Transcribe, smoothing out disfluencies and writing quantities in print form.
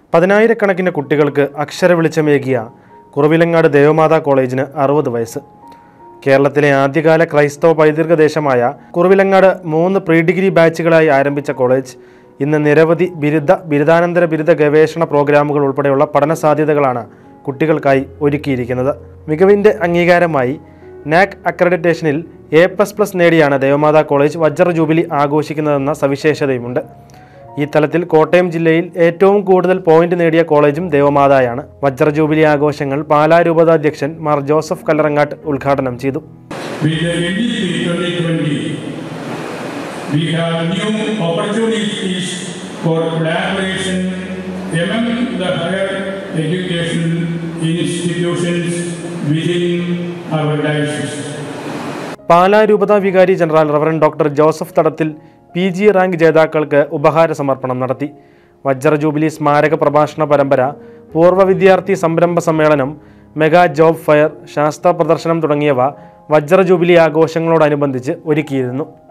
പതിനായിരക്കണക്കിന് കുട്ടികൾക്ക് അക്ഷര വെളിച്ചമേകിയ കുറവിലങ്ങാട് ദേവമാതാ കോളേജിന് 60 വയസ്സ്. കേരളത്തിലെ ആദ്യകാല ക്രൈസ്തവ പൈതൃക ദേശമായ കുറവിലങ്ങാട് 3 പ്രീ ഡിഗ്രി ബാച്ചുകളായി ആരംഭിച്ച കോളേജ് ഇന്ന് നിരവധി ബിരുദാനന്തര ബിരുദ ഗവേഷണ പ്രോഗ്രാമുകൾ ഉൾപ്പെടെയുള്ള പഠന സാധ്യതകളാണ് കുട്ടികൾക്കായി ഒരുക്കിയിരിക്കുന്നത്. മികവിൻ്റെ അംഗീകാരമായി നാക് അക്രഡിറ്റേഷനിൽ A++ നേടിയാണ് ദേവമാതാ കോളേജ് വജ്ര ജൂബിലി ആഘോഷിക്കുന്നതെന്ന സവിശേഷതയുമുണ്ട്. ഈ തലത്തിൽ കോട്ടയം ജില്ലയിൽ ഏറ്റവും കൂടുതൽ പോയിന്റ് നേടിയ കോളേജും ദേവമാതായാണ്. വജ്ര ജൂബിലി ആഘോഷങ്ങൾ പാലാ രൂപതാധ്യക്ഷൻ മാർ ജോസഫ് കല്ലറങ്ങാട്ട് ഉദ്ഘാടനം ചെയ്തു. പാലാ രൂപതാ വികാരി general reverend doctor Joseph Thadathil PG rank ജേതാക്കൾക്ക് ഉപഹാര സമർപ്പണം നടത്തി. വജ്ര ജൂബിലി സ്മാരക പ്രഭാഷണ പരമ്പര, പൂർവ്വ വിദ്യാർത്ഥി സംരംഭ സമ്മേളനം, മെഗാ ജോബ് ഫെയർ, ശാസ്ത്ര പ്രദർശനം തുടങ്ങിയവ വജ്ര ജൂബിലി ആഘോഷങ്ങളോടനുബന്ധിച്ച് ഒരുക്കിയിരുന്നു.